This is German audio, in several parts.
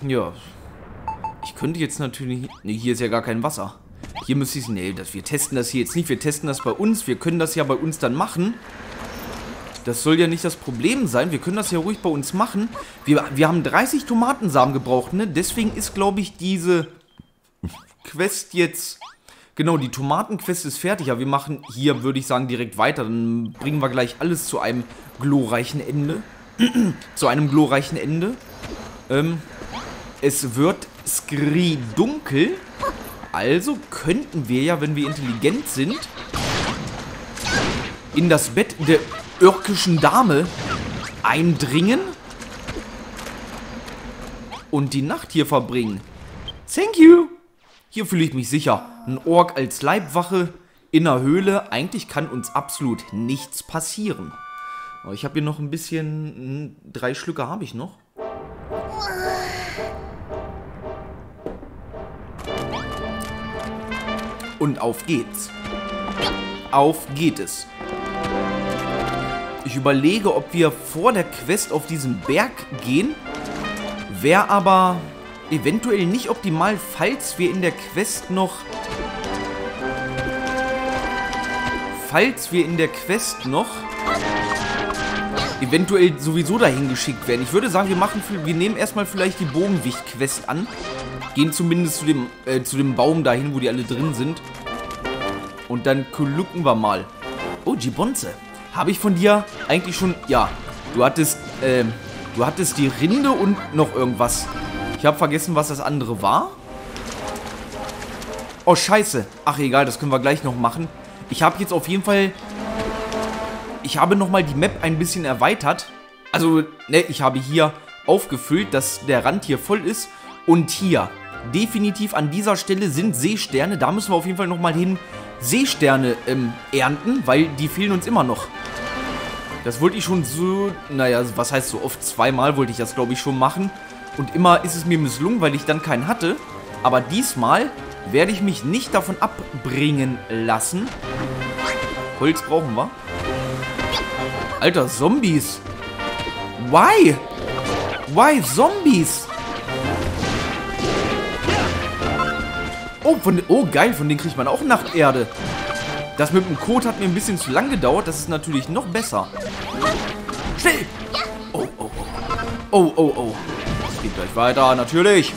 Ja. Ich könnte jetzt natürlich... Ne, hier ist ja gar kein Wasser. Hier müsste ich... Ne, wir testen das hier jetzt nicht. Wir testen das bei uns. Wir können das ja bei uns dann machen. Das soll ja nicht das Problem sein. Wir können das ja ruhig bei uns machen. Wir haben 30 Tomatensamen gebraucht, ne? Deswegen ist, glaube ich, diese Quest jetzt... Genau, die Tomatenquest ist fertig. Ja, wir machen hier, würde ich sagen, direkt weiter. Dann bringen wir gleich alles zu einem glorreichen Ende. Zu einem glorreichen Ende. Es wird skridunkel. Also könnten wir ja, wenn wir intelligent sind, in das Bett der örkischen Dame eindringen und die Nacht hier verbringen. Thank you. Hier fühle ich mich sicher. Ein Ork als Leibwache in der Höhle. Eigentlich kann uns absolut nichts passieren. Aber ich habe hier noch ein bisschen... 3 Schlücke habe ich noch. Und auf geht's. Auf geht es. Ich überlege, ob wir vor der Quest auf diesen Berg gehen. Wäre aber eventuell nicht optimal, falls wir in der Quest noch... eventuell sowieso dahin geschickt werden. Ich würde sagen, wir nehmen erstmal vielleicht die Bogenwicht-Quest an. Gehen zumindest zu dem Baum dahin, wo die alle drin sind. Und dann gucken wir mal. Oh, Gibbonze. Habe ich von dir eigentlich schon... Ja, du hattest die Rinde und noch irgendwas. Ich habe vergessen, was das andere war. Oh, scheiße. Ach, egal, das können wir gleich noch machen. Ich habe jetzt auf jeden Fall... Ich habe nochmal die Map ein bisschen erweitert. Also, ne, ich habe hier aufgefüllt, dass der Rand hier voll ist. Und hier, definitiv an dieser Stelle sind Seesterne. Da müssen wir auf jeden Fall nochmal hin Seesterne ernten, weil die fehlen uns immer noch. Das wollte ich schon so, naja, was heißt so oft? 2-mal wollte ich das, glaube ich, schon machen. Und immer ist es mir misslungen, weil ich dann keinen hatte. Aber diesmal werde ich mich nicht davon abbringen lassen. Holz brauchen wir. Alter, Zombies. Why? Why Zombies? Oh, geil, von denen kriegt man auch Nachterde. Das mit dem Code hat mir ein bisschen zu lang gedauert. Das ist natürlich noch besser. Schnell! Oh, oh, oh. Oh, oh, oh. Es geht gleich weiter, natürlich.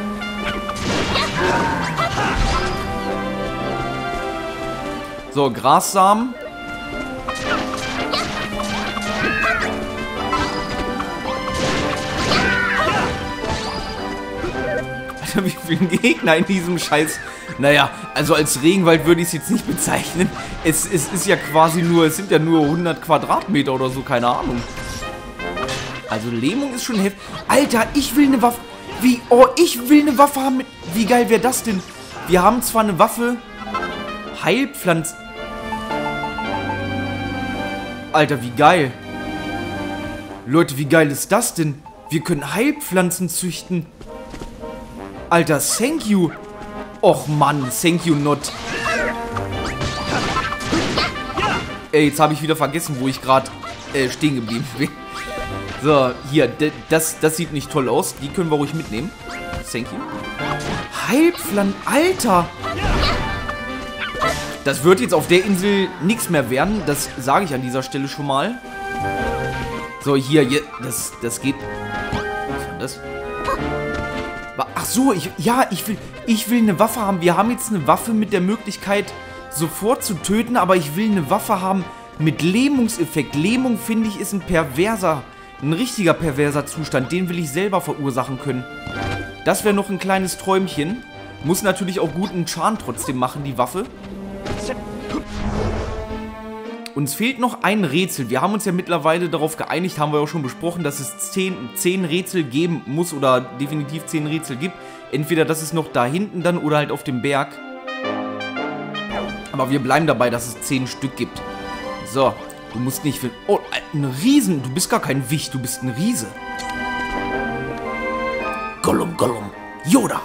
So, Grassamen. Alter, wie viele Gegner in diesem Scheiß... Naja, also als Regenwald würde ich es jetzt nicht bezeichnen. Es ist ja quasi nur... Es sind ja nur 100 Quadratmeter oder so, keine Ahnung. Also Lähmung ist schon heftig. Alter, ich will eine Waffe... Wie... Oh, ich will eine Waffe haben mit... Wie geil wäre das denn? Wir haben zwar eine Waffe... Heilpflanzen... Alter, wie geil. Leute, wie geil ist das denn? Wir können Heilpflanzen züchten. Alter, thank you. Och Mann, thank you not. Ey, jetzt habe ich wieder vergessen, wo ich gerade stehen geblieben bin. So, hier, das sieht nicht toll aus. Die können wir ruhig mitnehmen. Thank you. Heilpflanzen, Alter. Das wird jetzt auf der Insel nichts mehr werden. Das sage ich an dieser Stelle schon mal. So, hier, das geht. Was war das? Ach so, ich will eine Waffe haben. Wir haben jetzt eine Waffe mit der Möglichkeit, sofort zu töten, aber ich will eine Waffe haben mit Lähmungseffekt. Lähmung, finde ich, ist ein richtiger perverser Zustand. Den will ich selber verursachen können. Das wäre noch ein kleines Träumchen. Muss natürlich auch guten Schaden trotzdem machen, die Waffe. Uns fehlt noch ein Rätsel. Wir haben uns ja mittlerweile darauf geeinigt, haben wir auch schon besprochen, dass es 10 Rätsel geben muss oder definitiv 10 Rätsel gibt. Entweder das ist noch da hinten dann oder halt auf dem Berg. Aber wir bleiben dabei, dass es 10 Stück gibt. So, du musst nicht... Oh, ein Riesen. Du bist gar kein Wicht, du bist ein Riese. Gollum, Gollum, Yoda.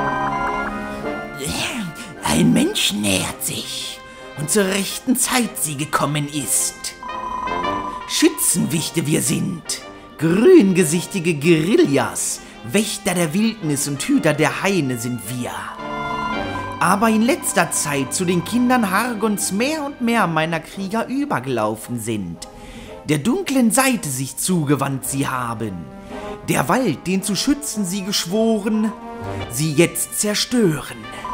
Ein Mensch nähert sich und zur rechten Zeit sie gekommen ist. Schützenwichte wir sind, grüngesichtige Guerillas, Wächter der Wildnis und Hüter der Haine sind wir. Aber in letzter Zeit zu den Kindern Hargons mehr und mehr meiner Krieger übergelaufen sind, der dunklen Seite sich zugewandt sie haben, der Wald, den zu schützen sie geschworen, sie jetzt zerstören.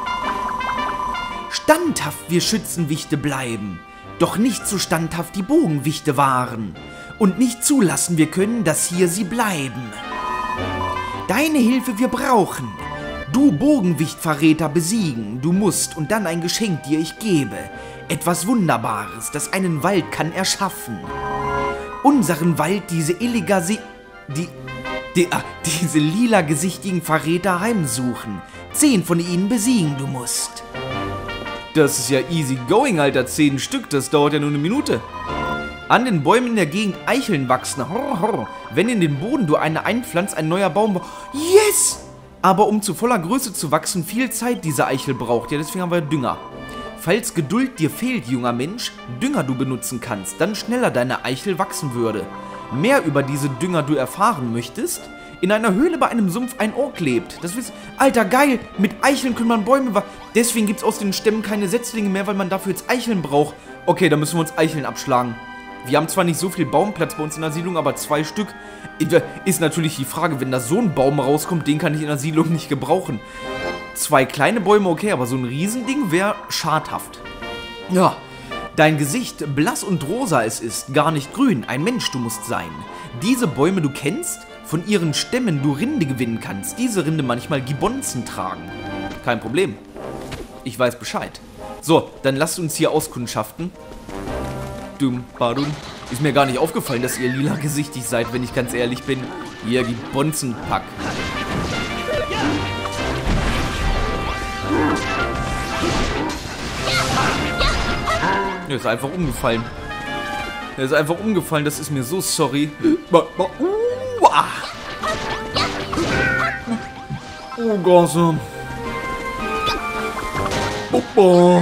Standhaft wir Schützenwichte bleiben, doch nicht so standhaft die Bogenwichte waren, und nicht zulassen wir können, dass hier sie bleiben. Deine Hilfe wir brauchen, du Bogenwichtverräter besiegen, du musst und dann ein Geschenk dir ich gebe, etwas Wunderbares, das einen Wald kann erschaffen. Unseren Wald diese diese lila-gesichtigen Verräter heimsuchen. 10 von ihnen besiegen du musst. Das ist ja easy going, Alter. 10 Stück, das dauert ja nur eine Minute. An den Bäumen in der Gegend Eicheln wachsen. Horr, horr. Wenn in den Boden du eine einpflanzt, ein neuer Baum... Yes! Aber um zu voller Größe zu wachsen, viel Zeit diese Eichel braucht. Ja, deswegen haben wir Dünger. Falls Geduld dir fehlt, junger Mensch, Dünger du benutzen kannst, dann schneller deine Eichel wachsen würde. Mehr über diese Dünger du erfahren möchtest? In einer Höhle bei einem Sumpf ein Ork lebt. Das wisst Alter, geil! Mit Eicheln kann man Bäume Deswegen gibt es aus den Stämmen keine Setzlinge mehr, weil man dafür jetzt Eicheln braucht. Okay, da müssen wir uns Eicheln abschlagen. Wir haben zwar nicht so viel Baumplatz bei uns in der Siedlung, aber 2 Stück. Ist natürlich die Frage, wenn da so ein Baum rauskommt, den kann ich in der Siedlung nicht gebrauchen. 2 kleine Bäume, okay, aber so ein Riesending wäre schadhaft. Ja, dein Gesicht, blass und rosa es ist, gar nicht grün, ein Mensch du musst sein. Diese Bäume du kennst, von ihren Stämmen du Rinde gewinnen kannst, diese Rinde manchmal Gibbonzen tragen. Kein Problem. Ich weiß Bescheid. So, dann lasst uns hier auskundschaften. Ist mir gar nicht aufgefallen, dass ihr lila gesichtig seid, wenn ich ganz ehrlich bin. Hier, Gibbonzenpack. Der ist einfach umgefallen. Der ist einfach umgefallen, das ist mir so sorry. Oh Gott. Oh.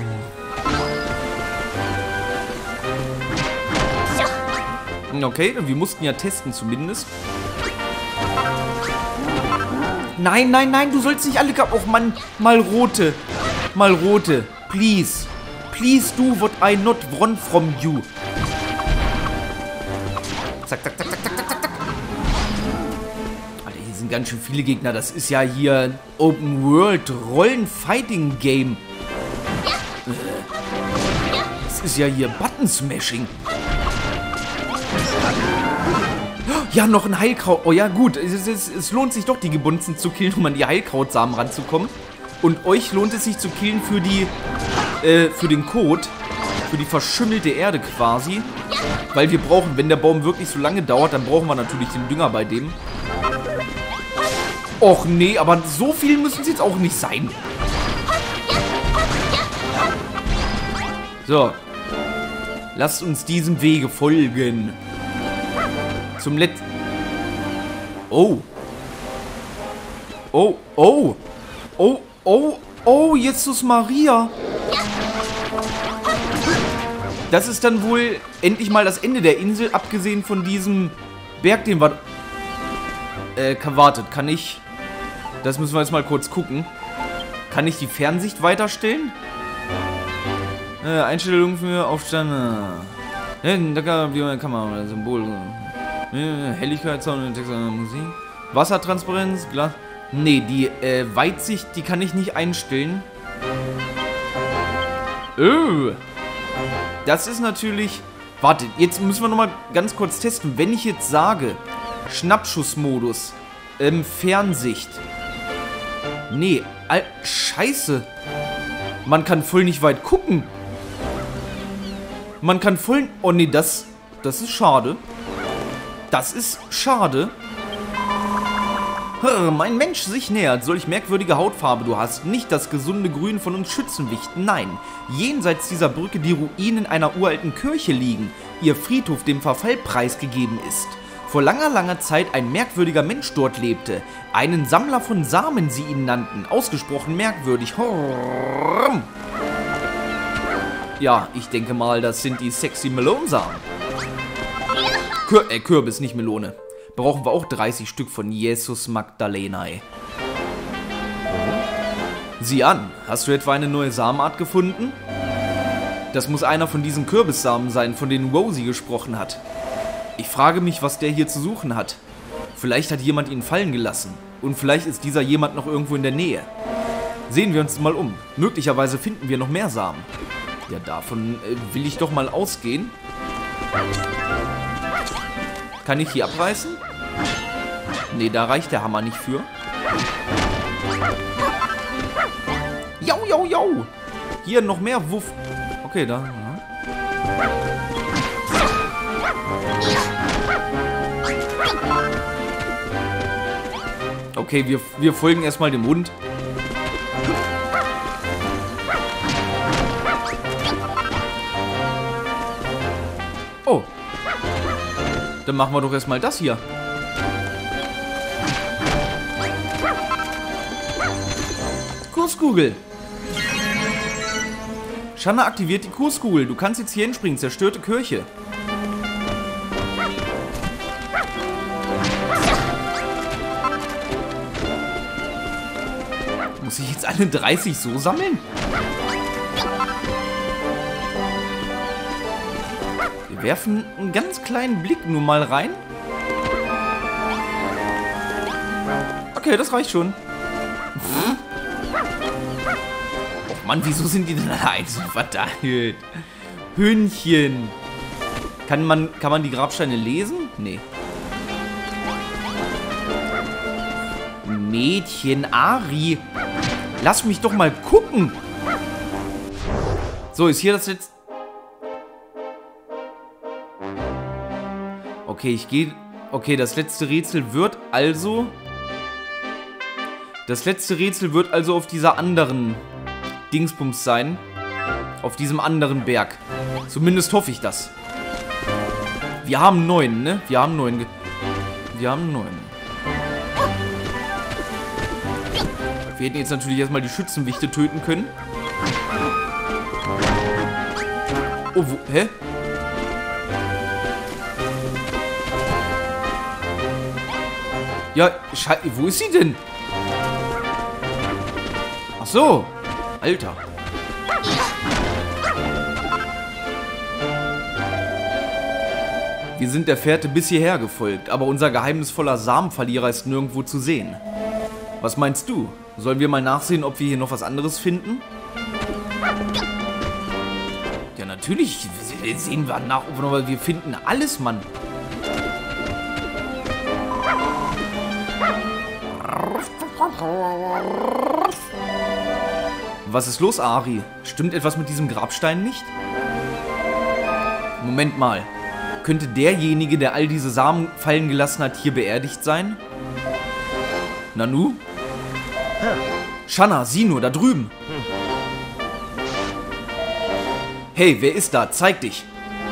Okay, wir mussten ja testen zumindest. Nein, nein, nein, du sollst nicht alle kaputt. Oh Mann, mal rote. Mal rote. Please. Please do what I not want from you. Zack, zack, zack, zack, zack, zack, zack. Alter, hier sind ganz schön viele Gegner. Das ist ja hier Open World Rollen-Fighting Game. Das ist ja hier Button Smashing. Ja, noch ein Heilkraut. Oh ja, gut. Es lohnt sich doch, die Gibbonzen zu killen, um an die Heilkrautsamen ranzukommen. Und euch lohnt es sich zu killen für die, für den Kot. Für die verschimmelte Erde quasi. Weil wir brauchen, wenn der Baum wirklich so lange dauert, dann brauchen wir natürlich den Dünger bei dem. Och nee, aber so viel müssen es jetzt auch nicht sein. So. Lasst uns diesem Wege folgen. Zum letzten... Oh. Oh, oh. Oh, oh, oh, Jesus Maria. Das ist dann wohl endlich mal das Ende der Insel, abgesehen von diesem Berg, den wir... wartet, kann ich... Das müssen wir jetzt mal kurz gucken. Kann ich die Fernsicht weiterstellen? Einstellungen für Aufstand... Da kann man Symbol... Helligkeit, Sound, Text, Musik. Wassertransparenz, Glas. Nee, die Weitsicht, die kann ich nicht einstellen. Das ist natürlich... Warte, jetzt müssen wir nochmal ganz kurz testen. Wenn ich jetzt sage, Schnappschussmodus, Fernsicht. Nee, scheiße. Man kann voll nicht weit gucken. Man kann voll... Oh nee, das ist schade. Das ist schade. Mein Mensch sich nähert. Solch merkwürdige Hautfarbe du hast. Nicht das gesunde Grün von uns Schützenwichten. Nein. Jenseits dieser Brücke die Ruinen einer uralten Kirche liegen. Ihr Friedhof dem Verfall preisgegeben ist. Vor langer, langer Zeit ein merkwürdiger Mensch dort lebte. Einen Sammler von Samen sie ihn nannten. Ausgesprochen merkwürdig. Ja, ich denke mal, das sind die sexy Melonsamen. Kürbis, nicht Melone. brauchen wir auch 30 Stück von Jesus Magdalenae. Sieh an, hast du etwa eine neue Samenart gefunden? Das muss einer von diesen Kürbissamen sein, von denen Rosie gesprochen hat. Ich frage mich, was der hier zu suchen hat. Vielleicht hat jemand ihn fallen gelassen. Und vielleicht ist dieser jemand noch irgendwo in der Nähe. Sehen wir uns mal um. Möglicherweise finden wir noch mehr Samen. Ja, davon will ich doch mal ausgehen. Kann ich hier abreißen? Nee, da reicht der Hammer nicht für. Jau, jau, jau! Hier noch mehr Wuff. Okay, da. Ja. Okay, wir folgen erstmal dem Hund. Oh. Dann machen wir doch erstmal das hier. Kurskugel. Shanna aktiviert die Kurskugel. Du kannst jetzt hier hinspringen. Zerstörte Kirche. Muss ich jetzt alle 30 so sammeln? Wir werfen einen ganz kleinen Blick nur mal rein. Okay, das reicht schon. Oh Mann, wieso sind die denn alle so verteilt? Hühnchen. Kann man die Grabsteine lesen? Nee. Mädchen, Ari. Lass mich doch mal gucken. So, ist hier das letzte... Okay, ich gehe... Okay, das letzte Rätsel wird also... Das letzte Rätsel wird also auf dieser anderen Dingsbums sein. Auf diesem anderen Berg. Zumindest hoffe ich das. Wir haben 9, ne? Wir haben 9. Wir haben 9. Wir hätten jetzt natürlich erstmal die Schützenwichte töten können. Oh, wo... Hä? Ja, wo ist sie denn? Ach so. Alter. Wir sind der Fährte bis hierher gefolgt, aber unser geheimnisvoller Samenverlierer ist nirgendwo zu sehen. Was meinst du? Sollen wir mal nachsehen, ob wir hier noch was anderes finden? Ja, natürlich sehen wir nach, aber wir finden alles, Mann. Was ist los, Ari? Stimmt etwas mit diesem Grabstein nicht? Moment mal. Könnte derjenige, der all diese Samen fallen gelassen hat, hier beerdigt sein? Nanu? Shanna, sieh nur, da drüben. Hey, wer ist da? Zeig dich.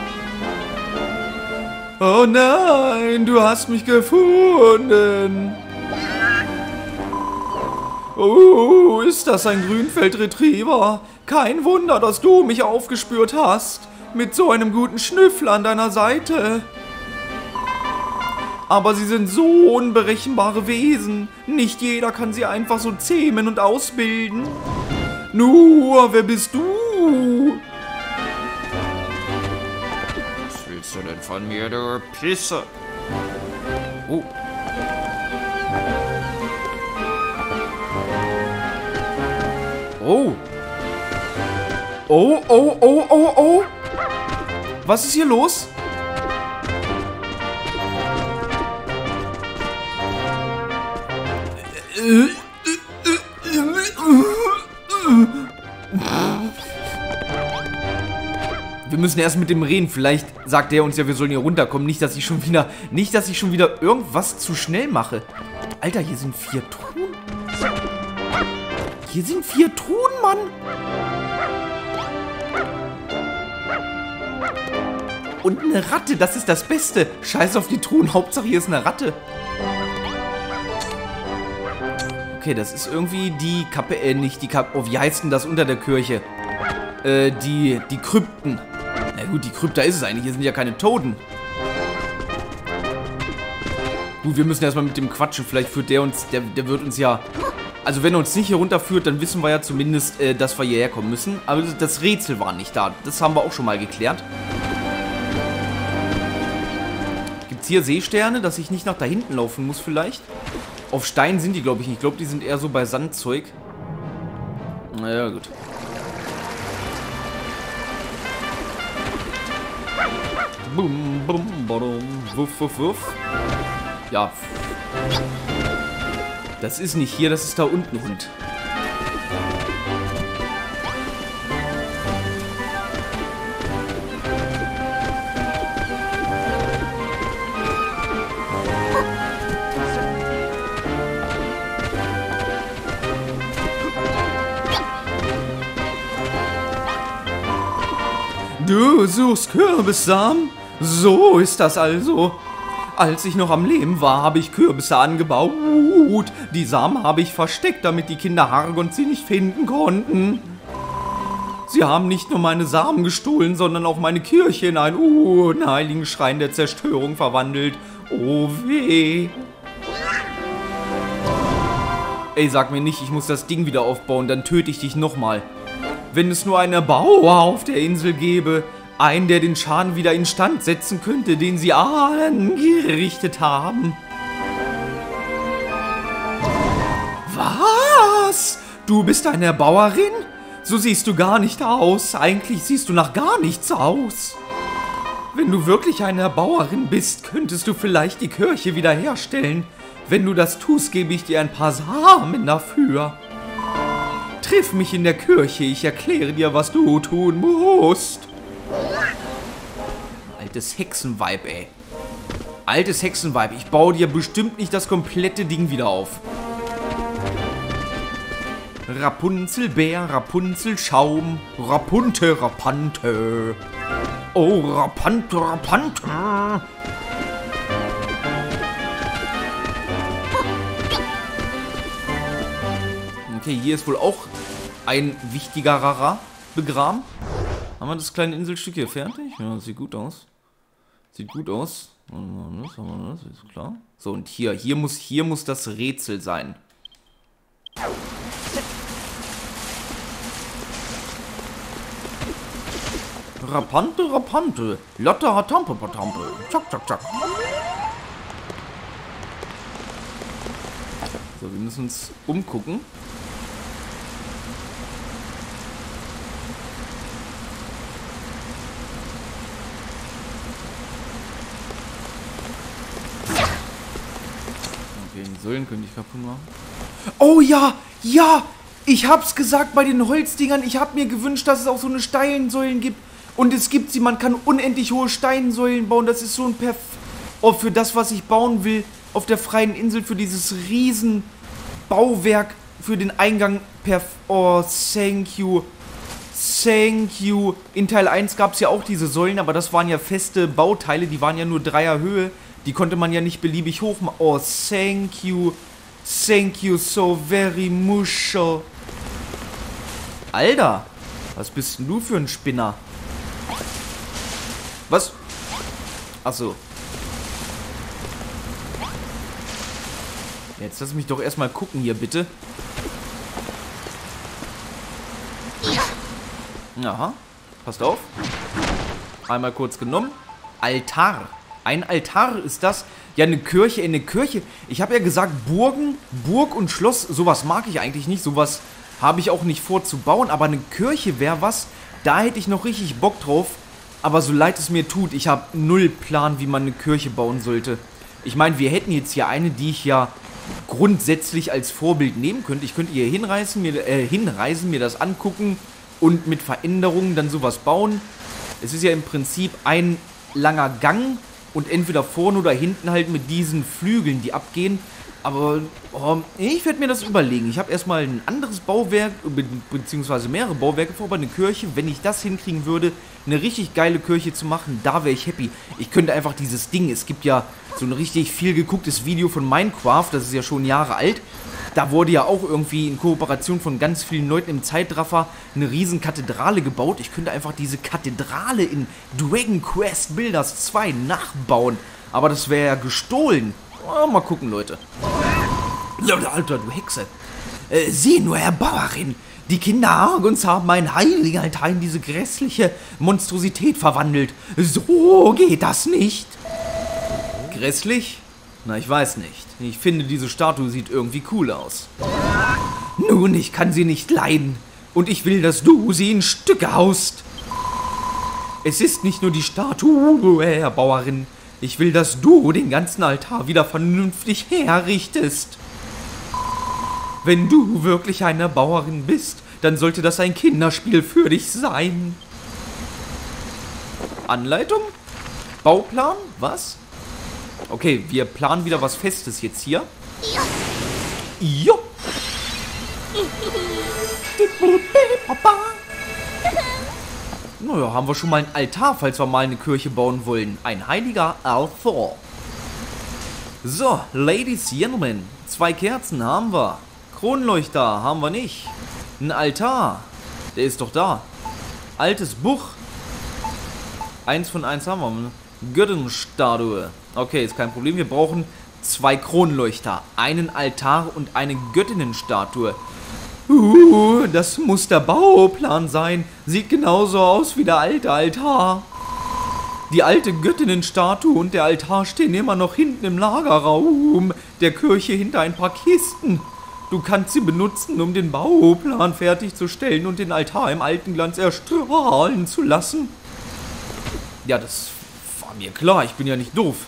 Oh nein, du hast mich gefunden. Oh, ist das ein Grünfeld-Retriever? Kein Wunder, dass du mich aufgespürt hast. Mit so einem guten Schnüffler an deiner Seite. Aber sie sind so unberechenbare Wesen. Nicht jeder kann sie einfach so zähmen und ausbilden. Nur, wer bist du? Was willst du denn von mir, du Pisse? Oh. Oh. Oh, oh, oh, oh, oh. Was ist hier los? Wir müssen erst mit dem reden. Vielleicht sagt der uns ja, wir sollen hier runterkommen. Nicht, dass ich schon wieder irgendwas zu schnell mache. Alter, hier sind 4 Truhen. Hier sind 4 Truhen, Mann. Und eine Ratte, das ist das Beste. Scheiß auf die Truhen, Hauptsache hier ist eine Ratte. Okay, das ist irgendwie die Kappe, nicht die Kappe, oh, wie heißt denn das unter der Kirche? Die Krypten. Na gut, die Krypta ist es eigentlich, hier sind ja keine Toten. Gut, wir müssen erstmal mit dem quatschen. Vielleicht führt der uns, der wird uns ja... Also wenn er uns nicht hier runterführt, dann wissen wir ja zumindest, dass wir hierher kommen müssen. Aber das Rätsel war nicht da. Das haben wir auch schon mal geklärt. Gibt es hier Seesterne, dass ich nicht nach da hinten laufen muss vielleicht? Auf Stein sind die, glaube ich, nicht. Ich glaube, die sind eher so bei Sandzeug. Naja, gut. Bum, bum, badum, wuff, wuff, wuff. Ja. Das ist nicht hier, das ist da unten, Hund. Du suchst Kürbissamen? So ist das also. Als ich noch am Leben war, habe ich Kürbisse angebaut. Die Samen habe ich versteckt, damit die Kinder Hargon sie nicht finden konnten. Sie haben nicht nur meine Samen gestohlen, sondern auch meine Kirche in einen unheiligen Schrein der Zerstörung verwandelt. Oh weh. Ey, sag mir nicht, ich muss das Ding wieder aufbauen, dann töte ich dich nochmal. Wenn es nur einen Erbauer auf der Insel gäbe, einen, der den Schaden wieder instand setzen könnte, den sie angerichtet haben. Was? Du bist eine Erbauerin? So siehst du gar nicht aus. Eigentlich siehst du nach gar nichts aus. Wenn du wirklich eine Erbauerin bist, könntest du vielleicht die Kirche wiederherstellen. Wenn du das tust, gebe ich dir ein paar Samen dafür. Triff mich in der Kirche, ich erkläre dir, was du tun musst. Altes Hexenvibe, ey. Altes Hexenvibe. Ich baue dir bestimmt nicht das komplette Ding wieder auf. Rapunzelbär, Rapunzelschaum, Rapunte, Rapante. Oh, Rapante, Rapante. Okay, hier ist wohl auch ein wichtigerer begraben. Haben wir das kleine Inselstück hier fertig? Ja, das sieht gut aus. Sieht gut aus. Das ist klar. So, und hier muss das Rätsel sein. Rapante, Rapante. Lotte, Hatampe, Patampe. Zack, zack, zack. So, wir müssen uns umgucken. Säulen könnte ich kaputt machen. Oh ja, ja, ich hab's gesagt bei den Holzdingern. Ich hab mir gewünscht, dass es auch so eine Steinsäulen gibt. Und es gibt sie, man kann unendlich hohe Steinsäulen bauen. Das ist so ein für das, was ich bauen will, auf der freien Insel, für dieses riesen Bauwerk, für den Eingang. Oh, thank you. Thank you. In Teil 1 gab es ja auch diese Säulen, aber das waren ja feste Bauteile, die waren ja nur 3er Höhe. Die konnte man ja nicht beliebig hoch machen. Oh, thank you. Thank you so very much. Alter, was bist denn du für ein Spinner? Was? Achso. Jetzt lass mich doch erstmal gucken hier, bitte. Aha, passt auf. Einmal kurz genommen. Altar. Ein Altar ist das. Ja, eine Kirche. Ich habe ja gesagt, Burg und Schloss, sowas mag ich eigentlich nicht. Sowas habe ich auch nicht vor zu bauen. Aber eine Kirche wäre was. Da hätte ich noch richtig Bock drauf. Aber so leid es mir tut, ich habe null Plan, wie man eine Kirche bauen sollte. Ich meine, wir hätten jetzt hier eine, die ich ja grundsätzlich als Vorbild nehmen könnte. Ich könnte hier hinreisen, mir das angucken und mit Veränderungen dann sowas bauen. Es ist ja im Prinzip ein langer Gang. Und entweder vorne oder hinten halt mit diesen Flügeln, die abgehen. Aber ich werde mir das überlegen. Ich habe erstmal ein anderes Bauwerk, beziehungsweise mehrere Bauwerke vor, aber eine Kirche, wenn ich das hinkriegen würde, eine richtig geile Kirche zu machen, da wäre ich happy. Ich könnte einfach dieses Ding, es gibt ja so ein richtig viel gegucktes Video von Minecraft, das ist ja schon Jahre alt. Da wurde ja auch irgendwie in Kooperation von ganz vielen Leuten im Zeitraffer eine riesen Kathedrale gebaut. Ich könnte einfach diese Kathedrale in Dragon Quest Builders 2 nachbauen. Aber das wäre ja gestohlen. Mal gucken, Leute. Alter, du Hexe. Sieh nur, Herr Bauerin, die Kinder Argons haben einen heiligen Altar in diese grässliche Monstrosität verwandelt. So geht das nicht. Grässlich? Na, ich weiß nicht. Ich finde, diese Statue sieht irgendwie cool aus. Nun, ich kann sie nicht leiden. Und ich will, dass du sie in Stücke haust. Es ist nicht nur die Statue, Herr Bauerin. Ich will, dass du den ganzen Altar wieder vernünftig herrichtest. Wenn du wirklich eine Bauerin bist, dann sollte das ein Kinderspiel für dich sein. Anleitung? Bauplan? Was? Okay, wir planen wieder was Festes jetzt hier. Jo. Naja, haben wir schon mal einen Altar, falls wir mal eine Kirche bauen wollen. Ein heiliger Altar. So, Ladies, Gentlemen. 2 Kerzen haben wir. Kronleuchter haben wir nicht. Ein Altar. Der ist doch da. Altes Buch. 1 von 1 haben wir. Göttinnenstatue. Okay, ist kein Problem. Wir brauchen 2 Kronleuchter, einen Altar und eine Göttinnenstatue. Das muss der Bauplan sein. Sieht genauso aus wie der alte Altar. Die alte Göttinnenstatue und der Altar stehen immer noch hinten im Lagerraum der Kirche hinter ein paar Kisten. Du kannst sie benutzen, um den Bauplan fertigzustellen und den Altar im alten Glanz erstrahlen zu lassen. Ja, das war mir klar. Ich bin ja nicht doof.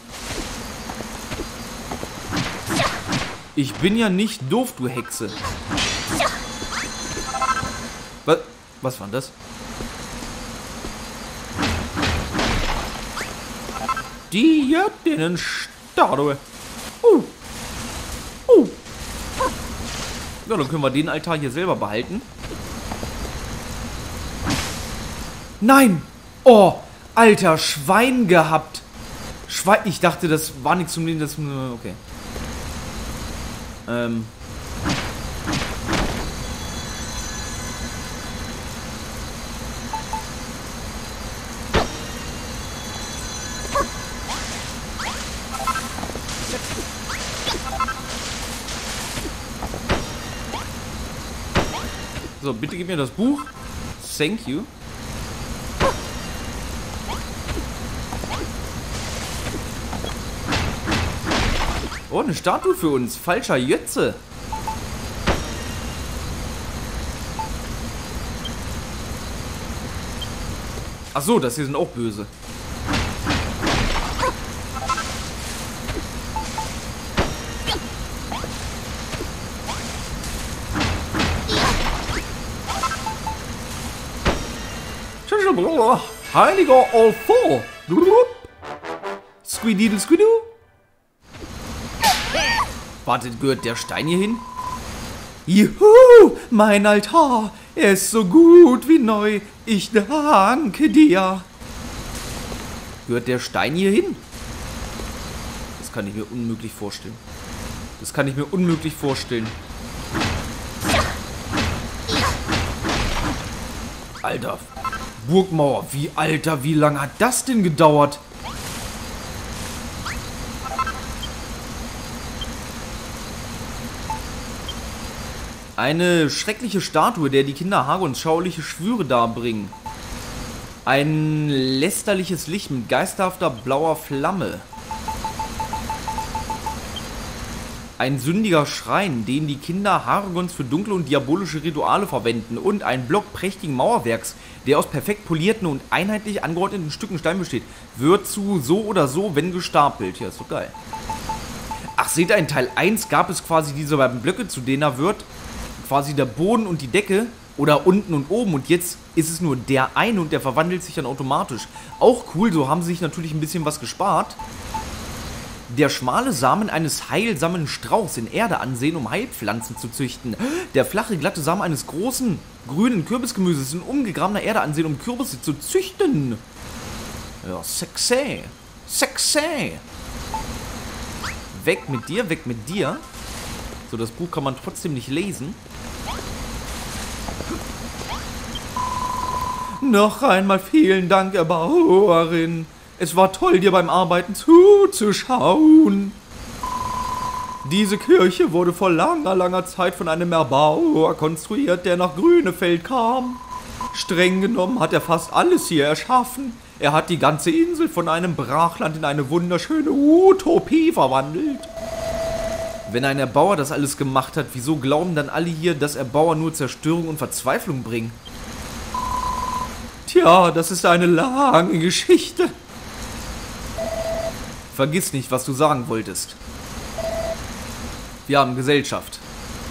Ich bin ja nicht doof, du Hexe. Was war denn das? Die Göttinnenstatue. Ja, dann können wir den Altar hier selber behalten. Nein! Oh, alter, Schwein gehabt. Ich dachte, das war nichts zum Leben. Okay. So, bitte gib mir das Buch. Thank you. Oh, eine Statue für uns. Falscher Jötze. Ach so, das hier sind auch böse. Heiliger Altar. Squididel Squidu. Wartet, gehört der Stein hier hin? Juhu, mein Altar. Er ist so gut wie neu. Ich danke dir. Gehört der Stein hier hin? Das kann ich mir unmöglich vorstellen. Das kann ich mir unmöglich vorstellen. Alter, Burgmauer, wie lange hat das denn gedauert? Eine schreckliche Statue, der die Kinder Hargons schauerliche Schwüre darbringen. Ein lästerliches Licht mit geisterhafter blauer Flamme. Ein sündiger Schrein, den die Kinder Hargons für dunkle und diabolische Rituale verwenden. Und ein Block prächtigen Mauerwerks, der aus perfekt polierten und einheitlich angeordneten Stücken Stein besteht. Wird zu so oder so, wenn gestapelt. Ja, ist doch geil. Ach, seht ihr, in Teil 1 gab es quasi diese beiden Blöcke, zu denen er wird. Quasi der Boden und die Decke. Oder unten und oben. Und jetzt ist es nur der eine und der verwandelt sich dann automatisch. Auch cool, so haben sie sich natürlich ein bisschen was gespart. Der schmale Samen eines heilsamen Strauchs in Erde ansehen, um Heilpflanzen zu züchten. Der flache, glatte Samen eines großen, grünen Kürbisgemüses in umgegrabener Erde ansehen, um Kürbisse zu züchten. Ja, sexy. Sexy. Weg mit dir, weg mit dir. So, das Buch kann man trotzdem nicht lesen. Noch einmal vielen Dank, Erbauerin. Es war toll, dir beim Arbeiten zuzuschauen. Diese Kirche wurde vor langer, langer Zeit von einem Erbauer konstruiert, der nach Grünefeld kam. Streng genommen hat er fast alles hier erschaffen. Er hat die ganze Insel von einem Brachland in eine wunderschöne Utopie verwandelt. Wenn ein Erbauer das alles gemacht hat, wieso glauben dann alle hier, dass Erbauer nur Zerstörung und Verzweiflung bringen? Tja, das ist eine lange Geschichte. Vergiss nicht, was du sagen wolltest. Wir haben Gesellschaft.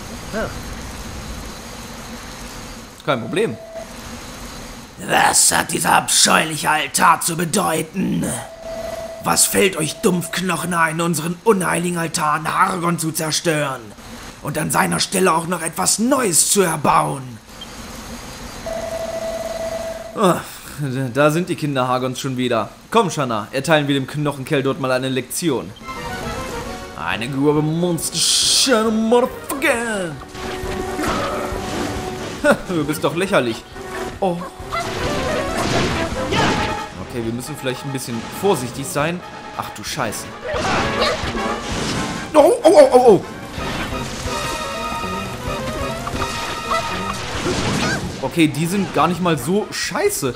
Kein Problem. Was hat dieser abscheuliche Altar zu bedeuten? Was fällt euch Dumpfknochen ein, unseren unheiligen Altar Hargon zu zerstören und an seiner Stelle auch noch etwas Neues zu erbauen? Oh, da sind die Kinder Hargons schon wieder. Komm, Shanna, erteilen wir dem Knochenkerl dort mal eine Lektion. Eine grobe Monster, Motherfucker! Du bist doch lächerlich. Oh. Okay, wir müssen vielleicht ein bisschen vorsichtig sein. Ach du Scheiße. Oh, oh, oh, oh, oh. Okay, die sind gar nicht mal so scheiße.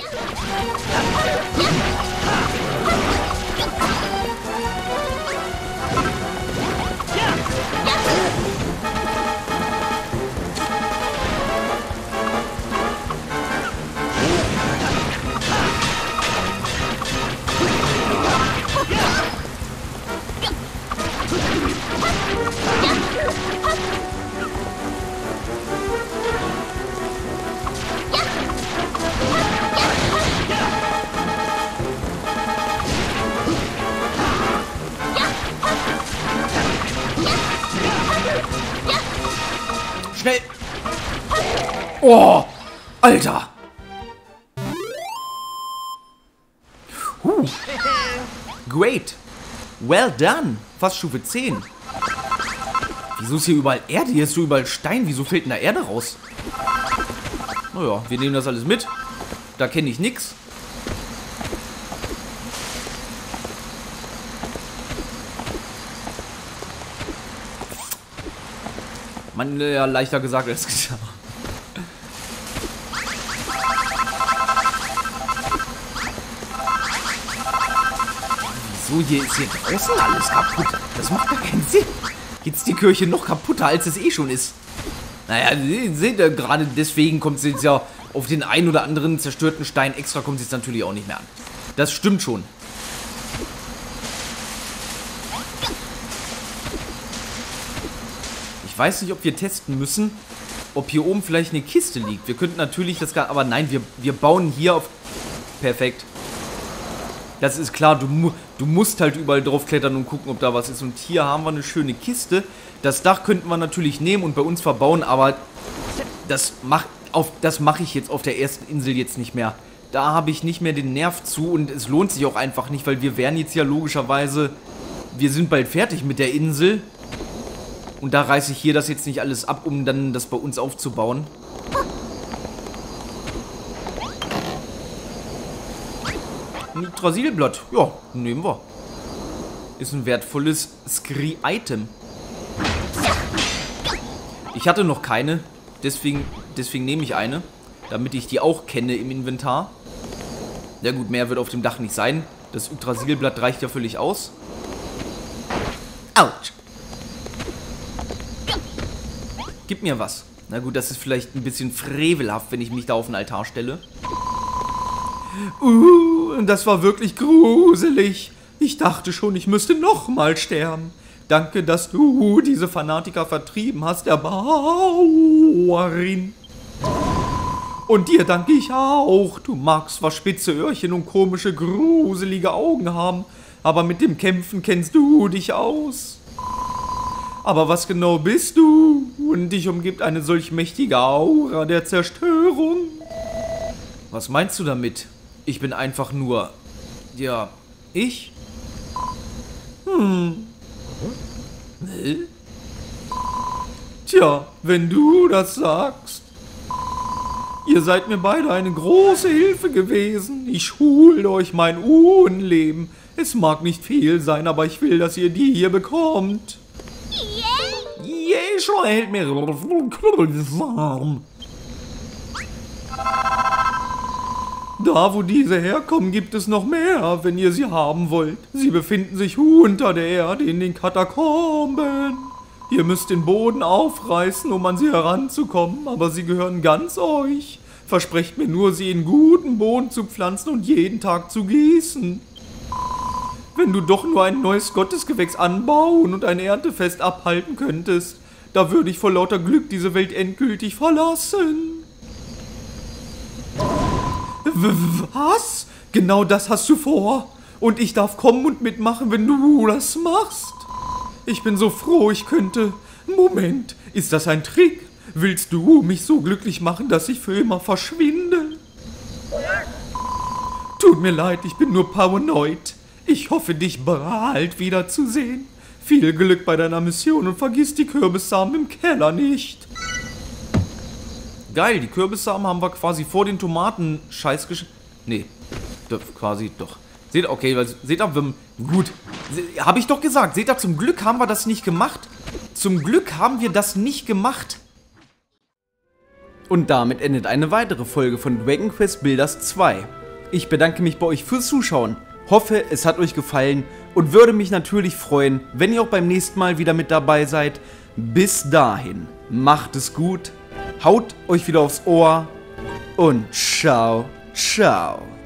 Schnell! Oh! Alter! Great! Well done! Fast Stufe 10. Wieso ist hier überall Erde? Hier ist so überall Stein. Wieso fällt denn da Erde raus? Naja, wir nehmen das alles mit. Da kenne ich nix. Man, ja, leichter gesagt als getan. Wieso hier ist hier draußen alles kaputt? Das macht gar keinen Sinn. Jetzt die Kirche noch kaputter, als es eh schon ist. Naja, seht ihr, gerade deswegen kommt es jetzt ja auf den einen oder anderen zerstörten Stein extra, kommt es jetzt natürlich auch nicht mehr an. Das stimmt schon. Ich weiß nicht, ob wir testen müssen, ob hier oben vielleicht eine Kiste liegt. Wir könnten natürlich das gar... Aber nein, wir bauen hier auf... Perfekt. Das ist klar, du musst halt überall drauf klettern und gucken, ob da was ist. Und hier haben wir eine schöne Kiste. Das Dach könnten wir natürlich nehmen und bei uns verbauen, aber das mache ich jetzt auf der ersten Insel jetzt nicht mehr. Da habe ich nicht mehr den Nerv zu und es lohnt sich auch einfach nicht, weil wir wären jetzt ja logischerweise... Wir sind bald fertig mit der Insel. Und da reiße ich hier das jetzt nicht alles ab, um dann das bei uns aufzubauen. Ein Yggdrasilblatt. Ja, nehmen wir. Ist ein wertvolles Scry-Item. Ich hatte noch keine. Deswegen nehme ich eine. Damit ich die auch kenne im Inventar. Ja gut, mehr wird auf dem Dach nicht sein. Das Yggdrasilblatt reicht ja völlig aus. Autsch. Gib mir was. Na gut, das ist vielleicht ein bisschen frevelhaft, wenn ich mich da auf den Altar stelle. Das war wirklich gruselig. Ich dachte schon, ich müsste nochmal sterben. Danke, dass du diese Fanatiker vertrieben hast, Erbauerin. Und dir danke ich auch. Du magst zwar spitze Öhrchen und komische, gruselige Augen haben, aber mit dem Kämpfen kennst du dich aus. Aber was genau bist du? Und dich umgibt eine solch mächtige Aura der Zerstörung. Was meinst du damit? Ich bin einfach nur... Ja, ich? Tja, wenn du das sagst. Ihr seid mir beide eine große Hilfe gewesen. Ich schulde euch mein Unleben. Es mag nicht viel sein, aber ich will, dass ihr die hier bekommt. Yeah! Yeshua hält mir warm. Da, wo diese herkommen, gibt es noch mehr, wenn ihr sie haben wollt. Sie befinden sich unter der Erde in den Katakomben. Ihr müsst den Boden aufreißen, um an sie heranzukommen, aber sie gehören ganz euch. Versprecht mir nur, sie in guten Boden zu pflanzen und jeden Tag zu gießen. Wenn du doch nur ein neues Gottesgewächs anbauen und ein Erntefest abhalten könntest, da würde ich vor lauter Glück diese Welt endgültig verlassen. Was? Genau das hast du vor. Und ich darf kommen und mitmachen, wenn du das machst. Ich bin so froh, ich könnte... Moment, ist das ein Trick? Willst du mich so glücklich machen, dass ich für immer verschwinde? Tut mir leid, ich bin nur paranoid. Ich hoffe, dich bald wiederzusehen. Viel Glück bei deiner Mission und vergiss die Kürbissamen im Keller nicht. Geil, die Kürbissamen haben wir quasi vor den Tomaten-Scheiß Nee, quasi doch. Seht, okay, seht ihr, gut. Habe ich doch gesagt, seht ihr, zum Glück haben wir das nicht gemacht. Zum Glück haben wir das nicht gemacht. Und damit endet eine weitere Folge von Dragon Quest Builders 2. Ich bedanke mich bei euch fürs Zuschauen, hoffe, es hat euch gefallen und würde mich natürlich freuen, wenn ihr auch beim nächsten Mal wieder mit dabei seid. Bis dahin, macht es gut. Haut euch wieder aufs Ohr und ciao, ciao.